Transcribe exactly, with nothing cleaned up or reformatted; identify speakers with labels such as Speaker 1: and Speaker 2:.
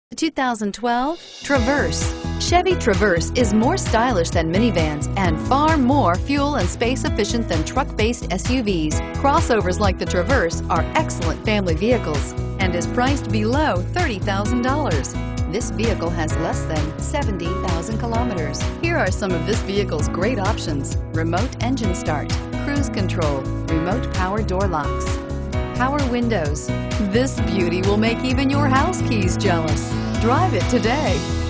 Speaker 1: two thousand twelve Traverse. Chevy Traverse is more stylish than minivans and far more fuel and space efficient than truck-based S U Vs. Crossovers like the Traverse are excellent family vehicles and is priced below thirty thousand dollars. This vehicle has less than seventy thousand kilometers. Here are some of this vehicle's great options: remote engine start, cruise control, remote power door locks, power windows. This beauty will make even your house keys jealous. Drive it today.